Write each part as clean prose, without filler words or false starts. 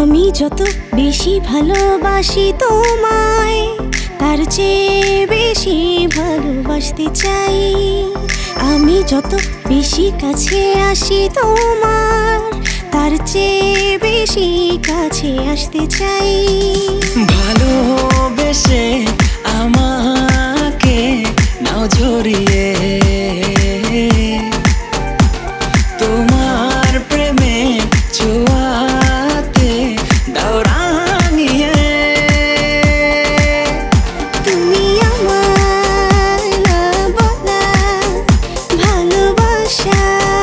আমি যত বেশি ভালোবাসি তোমায় তার চেয়ে বেশি ভালোবাসতে চাই। আমি যত বেশি কাছে আসি তোমার তার চেয়ে বেশি কাছে আসতে চাই। ভালোবেসে আমাকে নাও জড়িয়ে, তোমার প্রেমে ছোঁয়াতে দাও রাঙিয়ে। তুমি আমার না বলা ভালোবাসা,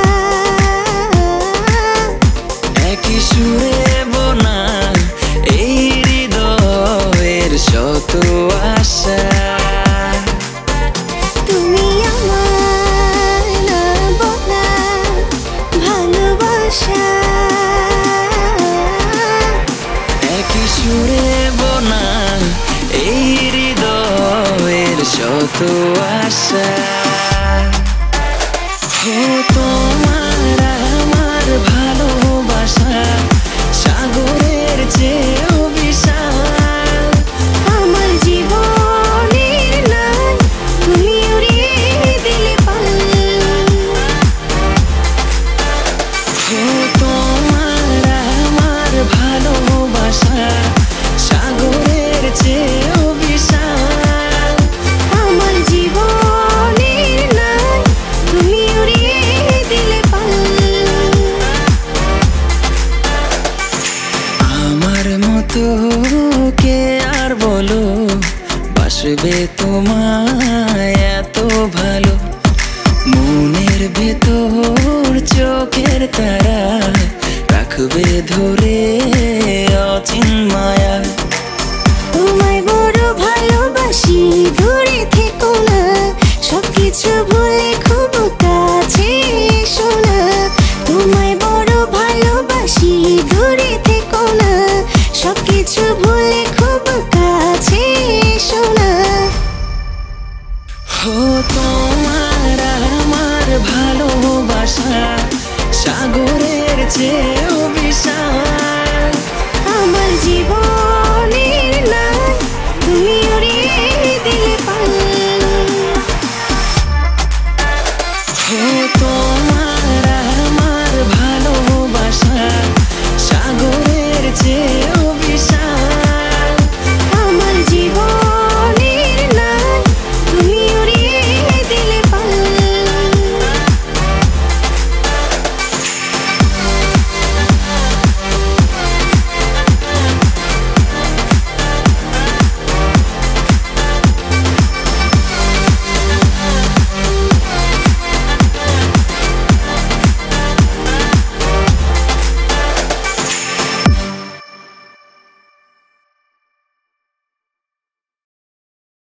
একই সুরে বোনা এই হৃদয়ের শত আশা। তুমি আমার না বলা ভালোবাসা, একই সুরে বোনা এই হৃদয়ের শত আশা। ও তোমার আমার ভালোবাসা সাগরের চেয়েও বিশাল। আমার জীবনের নাই তুমি উড়িয়ে দিলে পাল। ও তোমার আমার ভালোবাসা সাগরের চেয়েও বিশাল। আমার জীবনের নাই তুমি উড়িয়ে দিলে পাল। আমার মতো কে আর বলো বাসবে তোমায় এত ভালো। মনের ভেতর চোখের তারা রাখবে ধরে অচিন মায়া। তোমায় বড় ভালোবাসি দূরে থেকো না, সবকিছু ভুলে খুব কাছে এসো না। তোমায় বড় ভালোবাসি দূরে থেকো না, সবকিছু ভুলে খুব কাছে এসো না। ও তোমার আমার ভালোবাসা সাগরের চেয়ে